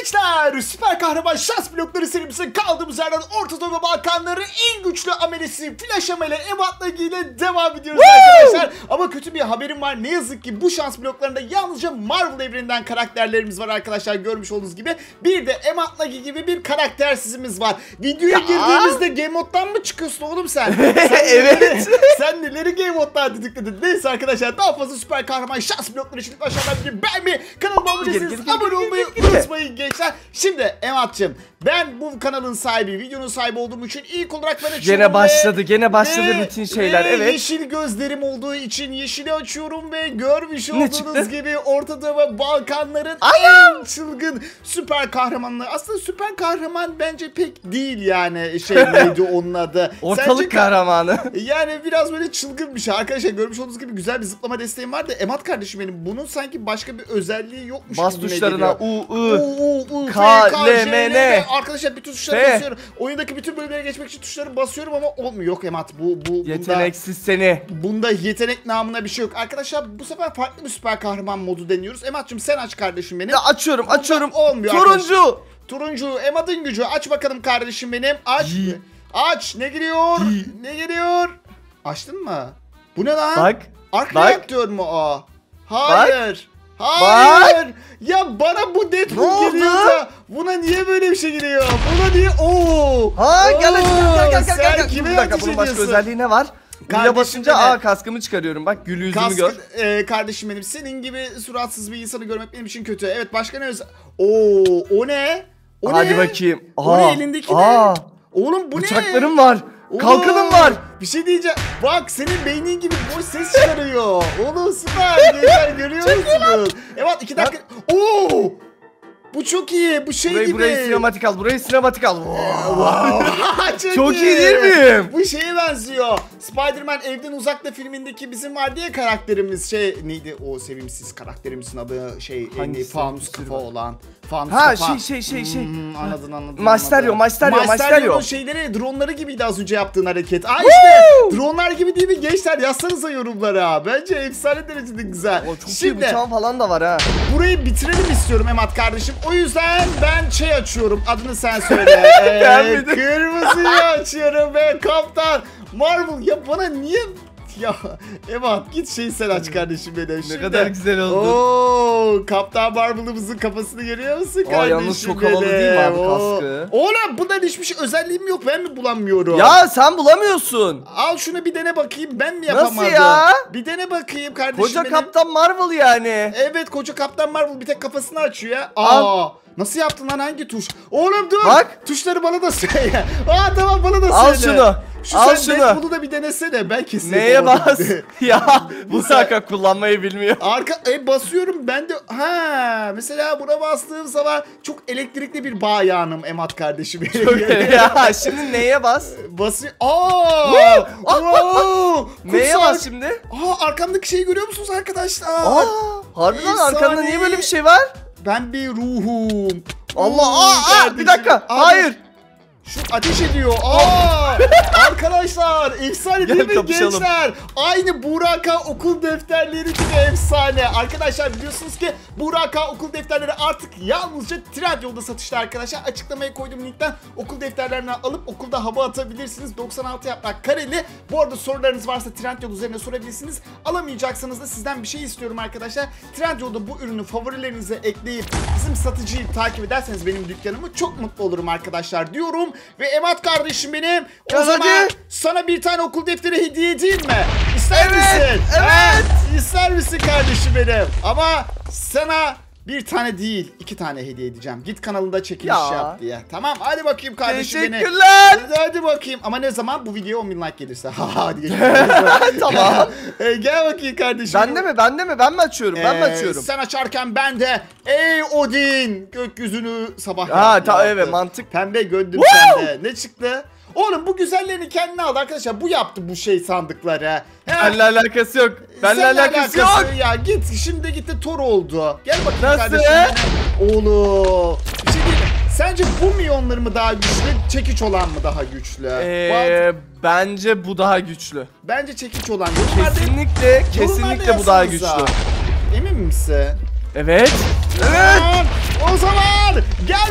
gençler, süper kahraman şans blokları serimizin kaldığımız yerden Orta Doğu ve Balkanların en güçlü amelisi Flash Ameli Emat Nagi ile devam ediyoruz arkadaşlar. Ama kötü bir haberim var, ne yazık ki bu şans bloklarında yalnızca Marvel evreninden karakterlerimiz var arkadaşlar, görmüş olduğunuz gibi. Bir de Emat Nagi gibi bir karaktersizimiz var. Videoya girdiğimizde Game Mode'dan mı çıkıyorsun oğlum sen? Evet. Sen neleri Game Mode'dan dedikledin? Neyse arkadaşlar, daha fazla süper kahraman şans blokları için aşağıdan bir beğenmeyi, kanalıma abone değilseniz abone olmayı unutmayın gençler. Şimdi Emat'cığım, ben bu kanalın sahibi, videonun sahibi olduğum için ilk olarak ben açıyorum. Gene başladı rutin şeyler. Evet. Yeşil gözlerim olduğu için yeşili açıyorum ve görmüş olduğunuz gibi Orta Doğu ve Balkanların en çılgın süper kahramanları. Aslında süper kahraman bence pek değil yani, şey neydi onun adı? Ortalık kahramanı. Yani biraz böyle çılgın bir şey. Arkadaşlar görmüş olduğunuz gibi güzel bir zıplama desteğim var da Emat kardeşim benim, bunun sanki başka bir özelliği yokmuş. Bas gibi tuşlarına U, K, L, M, N. Arkadaşlar bütün tuşlara basıyorum. Oyundaki bütün bölümlere geçmek için tuşları basıyorum ama olmuyor. Yok Emat, yeteneksiz seni. Bunda yetenek namına bir şey yok. Arkadaşlar bu sefer farklı bir süper kahraman modu deniyoruz. Emat'cığım sen aç kardeşim benim. Ya açıyorum. Olmuyor. Turuncu. Turuncu Emat'ın gücü. Aç bakalım kardeşim benim. Aç. Aç. Ne geliyor? Ne geliyor? Açtın mı? Bu ne lan? Bak. Ark reaktör mü o? Hayır. Hayır. Ya bana bu Deadpool geliyor da buna niye böyle bir şey geliyor? Buna niye? Gel. Sen kime Bir dakika, bunun başka özelliği ne var? Gül'e basınca kaskımı çıkarıyorum. Bak gül yüzümü gör. Kardeşim benim, senin gibi suratsız bir insanı görmek benim için kötü. Evet, başka ne özel? O ne? Hadi bakayım. O ne elindeki ne? Oğlum bu ne? Bıçaklarım var. Kalkanım var. Bir şey diyeceğim. Bak senin beynin gibi boş ses çıkarıyor. Oğlum süper. Gençler görüyor musunuz? Evet 2 dakika. Bu çok iyi. Bu şey gibi. Burayı sinematik al. Wow. Çok iyi değil miyim? Bu şeye benziyor. Spider-Man Evden Uzakta filmindeki bizim vardı ya karakterimiz, şey neydi o sevimsiz karakterimizin adı, şey fanus kafa olan. Fanus kafa. Şey. Anladın. Mysterio. Şeyleri, dronları gibiydi az önce yaptığın hareket. İşte dronlar gibi değil mi gençler? Yazsanıza yorumlara. Bence efsane derecede güzel. Çok iyi bıçağım falan da var ha. Burayı bitirelim istiyorum Emat kardeşim. O yüzden ben şey açıyorum. Adını sen söyle. Kırmızıyı açıyorum ve Kaptan Marvel. Ya bana niye... Ya Emat git sen aç kardeşim benim. Ne kadar güzel oldu. Kaptan Marvel'ımızın kafasını görüyor musun kardeşim? Yalnız çok havalı değil mi abi kaskı? Oğlum bundan hiçbir şey özelliğim yok, ben mi bulamıyorum? Ya sen bulamıyorsun. Al şunu bir dene bakayım, ben mi yapamadım? Nasıl ya? Bir dene bakayım kardeşim Koca benim. Kaptan Marvel yani. Evet, koca Kaptan Marvel bir tek kafasını açıyor ya. Nasıl yaptın lan, hangi tuş? Oğlum dur. Bak. Tuşları bana da söyle. Tamam, bana da Al söyle. şunu. Al sen şunu. Bunu da bir denesene. Ben kesin. Neye bas? Ya bu Saka kullanmayı bilmiyor. Basıyorum ben de. Mesela buna bastığım zaman çok elektrikli bir bağ yanım Emat kardeşim. Ya şimdi neye bas? Basıyor. Neye bas şimdi? Arkamdaki şeyi görüyor musunuz arkadaşlar? Harbiden arkanda niye böyle bir şey var? Ben bir ruhum. Allah. Bir dakika. Hayır. Şu ateş ediyor. Arkadaşlar efsane değil mi gençler? Aynı Buraka okul defterleri gibi efsane. Arkadaşlar biliyorsunuz ki Buraka okul defterleri artık yalnızca Trendyol'da satışta arkadaşlar. Açıklamaya koyduğum linkten okul defterlerini alıp okulda hava atabilirsiniz. 96 yaprak kareli. Bu arada sorularınız varsa Trendyol üzerine sorabilirsiniz. Alamayacaksanız da sizden bir şey istiyorum arkadaşlar. Trendyol'da bu ürünü favorilerinize ekleyip bizim satıcıyı takip ederseniz benim dükkanımı çok mutlu olurum arkadaşlar diyorum. Ve Emat kardeşim benim, o zaman sana bir tane okul defteri hediye edeyim mi? İster misin? Evet. İster misin kardeşim benim? Ama sana bir tane değil 2 tane hediye edeceğim. Git kanalında çekiliş yap diye. Tamam, hadi bakayım kardeşim benim. Teşekkürler. Hadi bakayım. Ama ne zaman? Bu videoya 10.000 like gelirse. Hadi geçelim. Tamam. Gel bakayım kardeşim. Ben mi? Ben mi açıyorum? Sen açarken ben de ey Odin gökyüzünü sabah evet, mantık. Pembe gördüm sende. Ne çıktı? Oğlum bu güzellerini kendine aldı arkadaşlar. Bu yaptı bu şey sandıkları. Benimle alakası yok. Benimle alakası yok. Ya git şimdi gitti Thor oldu. Gel bakayım nasıl kardeşim. Oğlum. Bir şey değil mi? Sence bu milyonlar mı daha güçlü, çekiç olan mı daha güçlü? Bence bu daha güçlü. Bence çekiç olan. Kesinlikle bu daha güçlü. Emin misin? Evet. O zaman gel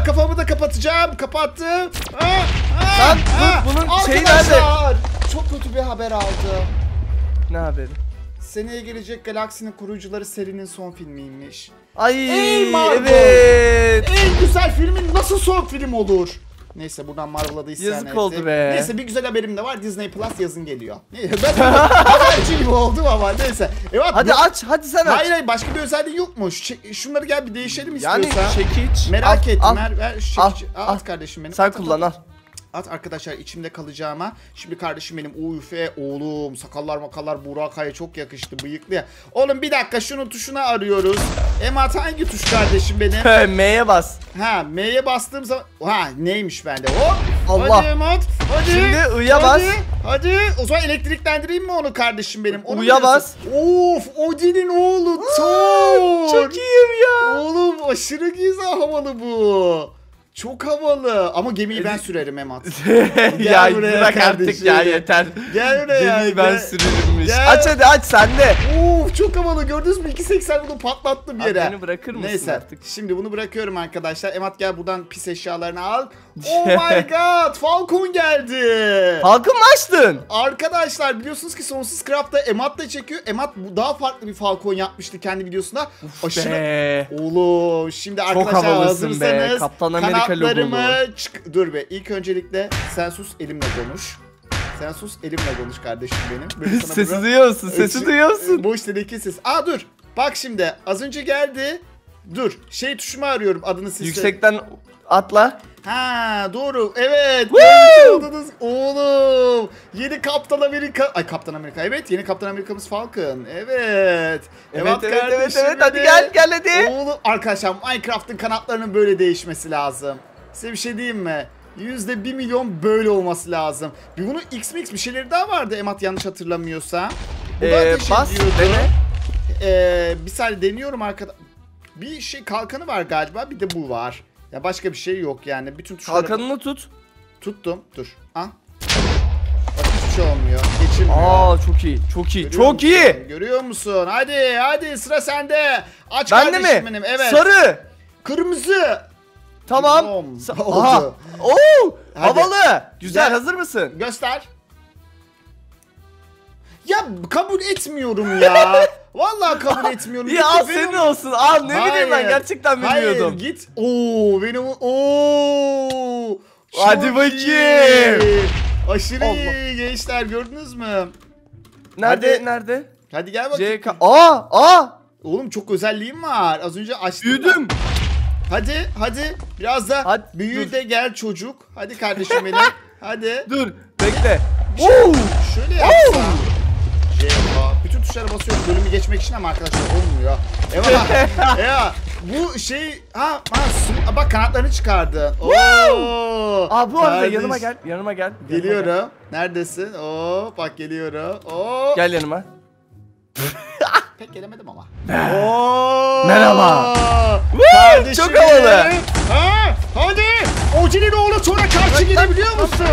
kafamı da kapatacağım. Kapattım. Lan dur, bunun şeyi nerede? Arkadaşlar, çok kötü bir haber aldım. Ne haberi? Seneye gelecek Galaksinin Koruyucuları serinin son filmiymiş. Ay Ey Marvel! evet. En güzel filmin nasıl son film olur? Neyse buradan Marvel'a da isyan Yazık etti. oldu be. Neyse bir güzel haberim de var. Disney Plus yazın geliyor. Ben haberci gibi oldum ama neyse. Evet, Hadi aç, hadi sen aç. Hayır başka bir özelliği yok mu? Şunları gel bir değişelim Yani istiyorsan. çekiç. Merak ettim. Al. Ver şu Al, çekici. al. At kardeşim benim. Sen At, kullan, at. al. At arkadaşlar içimde kalacağıma. Şimdi kardeşim benim oğlum sakallar makallar Burak'a çok yakıştı bıyıklı ya. Oğlum bir dakika şunun tuşuna arıyoruz. Emat hangi tuş kardeşim benim? M'ye bas. Ha M'ye bastığım zaman neymiş bende hop. Allah. Hadi Emat hadi. Şimdi I'ya bas. Hadi o zaman elektriklendireyim mi onu kardeşim benim? Onu U'ya bas. Of Odin'in oğlu Thor. Çok iyiyim ya. Oğlum aşırı güzel havalı bu. Çok havalı ama gemiyi ben sürerim Emat. Ya buraya bırak artık kardeşim. ya, yeter. Gel buraya. Gemiyi ben gel. sürerimmiş. Gel. Aç hadi, aç sende. Of çok havalı gördünüz mü 2.80 bunu patlattım Abi yere. beni bırakır mısın Neyse artık? şimdi bunu bırakıyorum arkadaşlar. Emat gel buradan pis eşyalarını al. Oh my god Falcon geldi. Halkın mı açtın? Arkadaşlar biliyorsunuz ki Sonsuz Craft'ta Emat da çekiyor. Emat daha farklı bir Falcon yapmıştı kendi videosunda. Aşırı... Be. Oğlum şimdi arkadaşlar havalısın be, hazırsanız Kaptan Amerika kanatlarımı dur be ilk öncelikle sen sus elimle konuş. Sen sus elimle konuş kardeşim benim. Böyle sana Sesi burada- duyuyor musun? Sesi duyuyor musun? Bu işte ses. Dur. Bak şimdi az önce geldi. Dur. Şey tuşumu arıyorum adını siz. Yüksekten atla. Ha doğru. Evet. Görmüş oldunuz. Oğlum. Yeni Kaptan Amerika. Ay Kaptan Amerika. Evet yeni Kaptan Amerika'mız Falcon. Evet. Evet kardeşim hadi benim. gel hadi. Oğlum arkadaşlar Minecraft'ın kanatlarının böyle değişmesi lazım. Size bir şey diyeyim mi? %1 milyon böyle olması lazım. Bunun X-Mix bir şeyleri daha vardı Emat yanlış hatırlamıyorsam. Bu da ateş Bas ediyordu. dene. Bir saniye deniyorum arkada. Bir şey kalkanı var galiba bir de bu var. Ya başka bir şey yok yani. Bütün tuşları Kalkanını tut. tuttum. Dur. Bak hiçbir şey olmuyor. Geçilmiyor. Aa çok iyi. Çok iyi. Görüyor Çok musun? iyi. Görüyor musun? Hadi sıra sende. Aç Ben de kardeşim mi? benim. Evet. Sarı. Kırmızı. Tamam. Oldu. Aha. Oo! Hadi. Havalı. Güzel. Güzel. Hazır mısın? Göster. Ya kabul etmiyorum ya. Vallahi kabul etmiyorum. Ya Gitti al benim- senin olsun. Al ne bileyim ben Hayır. gerçekten bilmiyordum. Hayır git. Oo benim oo. Hadi Çok bakayım. iyi. Aşırı Allah. iyi gençler gördünüz mü? Nerede? Hadi. Nerede? Hadi gel bakayım. Aa! Oğlum çok özelliğim var. Az önce açtım. Büyüdüm. Hadi. Biraz da Hadi, büyü dur. de gel çocuk. Hadi kardeşim benim. Hadi. Dur. Bekle. Şöyle yapsam. Bütün tuşlara basıyorum bölümü geçmek için ama arkadaşlar olmuyor. Ya bu şey bak kanatlarını çıkardı. Oo. Aa bu arada Kardeş. yanıma gel. Yanıma gel. Geliyorum. Neredesin? Oo bak geliyorum. Oo. Gel yanıma. Pek gelemedim ama. Oo. Merhaba. Kardeşim. Çok havalı. Hadi. Odin'in oğlu Thor'a karşı gelebiliyor musun?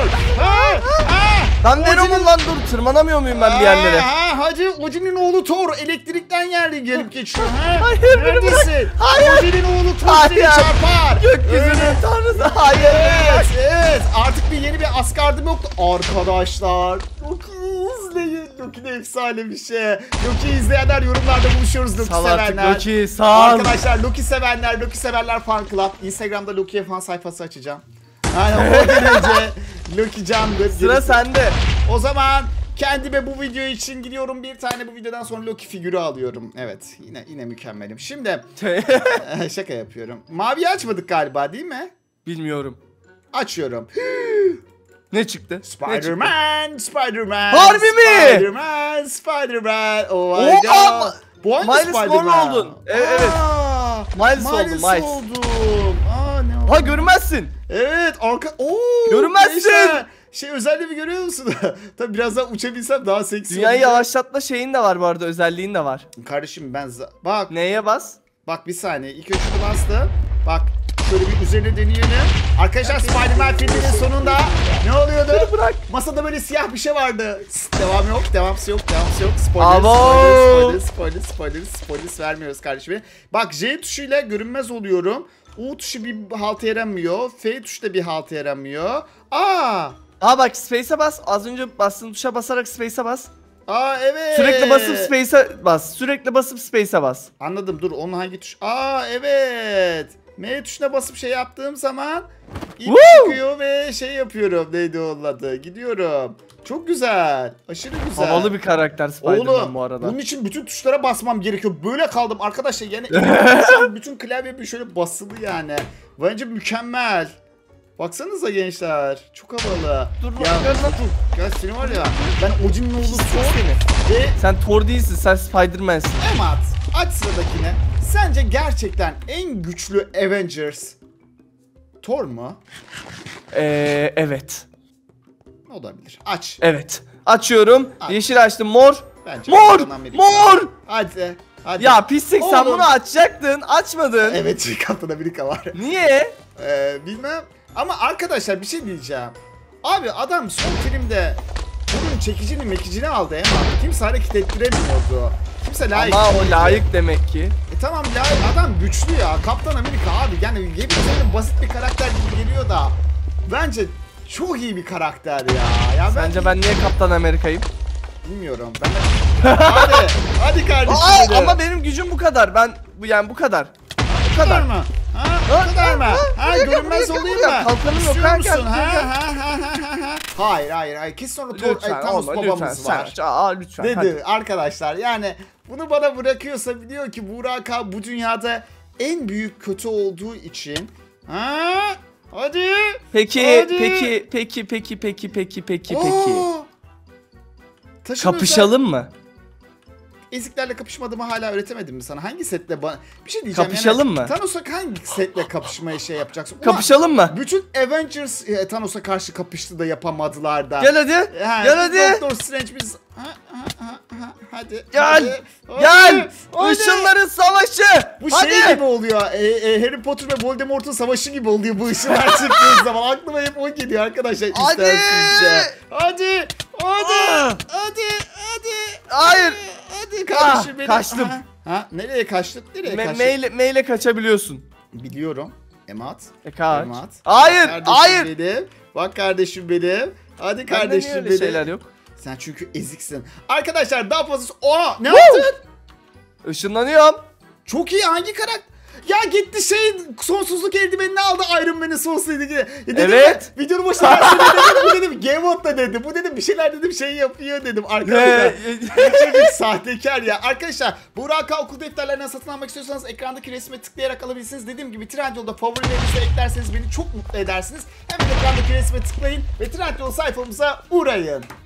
Ben Venom'um lan, dur tırmanamıyor muyum ben bir yerlere? Hadi Odin'in oğlu Thor elektrikten yerli gelip geçiyor. Hayır, beni Neredesin? Hayır. Odin'in oğlu Thor seni Hayır. çarpar. Gökyüzünün tanrısı. Hayır. Evet. Artık yeni bir asgardım yoktu. Arkadaşlar. Loki'yi izleyin. Loki de efsane bir şey. Loki'yi izleyenler yorumlarda buluşuyoruz Loki Sal artık sevenler. Loki, sal. Arkadaşlar Loki sevenler fan club. Instagram'da Loki'ye fan sayfası açacağım. Yani o derece Loki candır. Sıra sende. O zaman kendime bu video için gidiyorum. Bir tane bu videodan sonra Loki figürü alıyorum. Evet yine mükemmelim. Şimdi şaka yapıyorum. Maviyi açmadık galiba değil mi? Bilmiyorum. Açıyorum. Ne çıktı? Spider-Man. Harbi mi? Spider-Man. Oh my Oo, god. Bu hangi Miles Spider-Man? Morales oldun. Evet. Miles oldum, Miles Miles. oldum. Ne oldu? Ha görünmezsin. Evet Görünmezsin. gençler. Özelliğimi görüyor musun? Tabii biraz daha uçabilsem daha seksi Dünyayı olacak. yavaşlatma şeyin de var bu arada, özelliğin de var. Kardeşim bak Neye bas? bir saniye. İlk önce şunu bastım. Bak şöyle bir üzerine deneyelim. Arkadaşlar Spider-Man filminin sonunda ne oluyordu? Bırak. Masada böyle siyah bir şey vardı. Devam yok. Abo. Spoilers vermiyoruz kardeşim. Bak J tuşuyla görünmez oluyorum. U tuşu bir halta yaramıyor. F tuşu da bir halta yaramıyor. Aa Bak space'e bas. Az önce bastığın tuşa basarak space'e bas. evet. Sürekli basıp space'e bas. Sürekli basıp space'e bas. Anladım, dur onun hangi tuş? Evet. M tuşuna basıp şey yaptığım zaman ip çıkıyor ve şey yapıyorum. Neydi onun adı? Gidiyorum. Çok güzel. Aşırı güzel. Havalı bir karakter Spider-Man Oğlum, bu arada. bunun için bütün tuşlara basmam gerekiyor. Böyle kaldım arkadaşlar. Yani bütün klavye bir şöyle basılı yani. Bence mükemmel. Baksanıza gençler. Çok havalı. Dur, ya gör lan. gel seni var ya. Ben Odin'in oğlu Thor seni. ve Sen Thor değilsin, sen Spider-Man'sin. Emat, aç sıradakine. Sence gerçekten en güçlü Avengers Thor mu? Evet. Ne olabilir? Aç. Evet. Açıyorum. Aç. Yeşil açtım. Mor. Bence Mor. Kaptan Amerika. Mor. Hadi. Hadi. Ya pislik, sen Oğlum. bunu açacaktın. Açmadın. Evet, Kaptan Amerika var. Niye? Bilmem. Ama arkadaşlar bir şey diyeceğim. Abi adam son filmde bunun çekicini mekicini aldı Emat. Kimse hareket ettiremiyordu. Kimse layık. Ama o değildi. layık demek ki. Tamam layık. Adam güçlü ya. Kaptan Amerika abi. Yani yemin basit bir karakter gibi geliyor da. Bence çok iyi bir karakter ya. Sence ben niye Kaptan Amerika'yım? Bilmiyorum. Ben de... hadi kardeşim. Hadi. Ama benim gücüm bu kadar. Bu kadar. Bu kadar kadar. mı? Bu kadar mı? Görünmez olayım mı? Kalkanım yok. İstiyor musun? Hayır. Kesin sonra Thanos babamız var. Lütfen. Dedi Hadi. arkadaşlar. Yani bunu bana bırakıyorsa biliyor ki Burak'a bu dünyada en büyük kötü olduğu için. Hadi. Peki. Kapışalım mı? Eziklerle kapışmadığımı hala öğretemedim mi sana? Hangi setle bana... Bir şey diyeceğim. Kapışalım yani, mı? Thanos'a hangi setle kapışmaya şey yapacaksın? Kapışalım mı? Bütün Avengers Thanos'a karşı kapıştı da yapamadılar da. Gel hadi. Gel hadi. Doctor Strange biz... Hadi. Gel. Gel. Işınların savaşı. Bu hadi. şey gibi oluyor. Harry Potter ve Voldemort'un savaşı gibi oluyor bu ışınlar çıktığı zaman. Aklıma hep o geliyor arkadaşlar. Hadi. Hadi. Hayır. Hadi kardeşim benim. Kaçtım. Nereye kaçtın? Nereye kaçtın? Maile kaçabiliyorsun. Biliyorum. Emat. Kaç. Emat. Hayır. Kardeşim Hayır. benim. Bak kardeşim benim. Hadi kardeşim benim. benim. Şeyler yok. Sen çünkü eziksin. Arkadaşlar daha fazlası... Ne yaptın? Işınlanıyorum. Çok iyi, hangi karakter? Ya gitti sonsuzluk eldivenini aldı Iron Man'in sonsuz eldivenini. Evet. Videonun başında her şey dedim. Bu dedim Game Mode'da dedi. Bu dedim bir şeyler dedim şey yapıyor dedim. Arkadaşlar. Çocuk sahtekar ya. Arkadaşlar Burak'a okul defterlerinden satın almak istiyorsanız ekrandaki resme tıklayarak alabilirsiniz. Dediğim gibi Trendyol'da favorilerinizi eklerseniz beni çok mutlu edersiniz. Hemen ekrandaki resme tıklayın ve Trendyol sayfamıza uğrayın.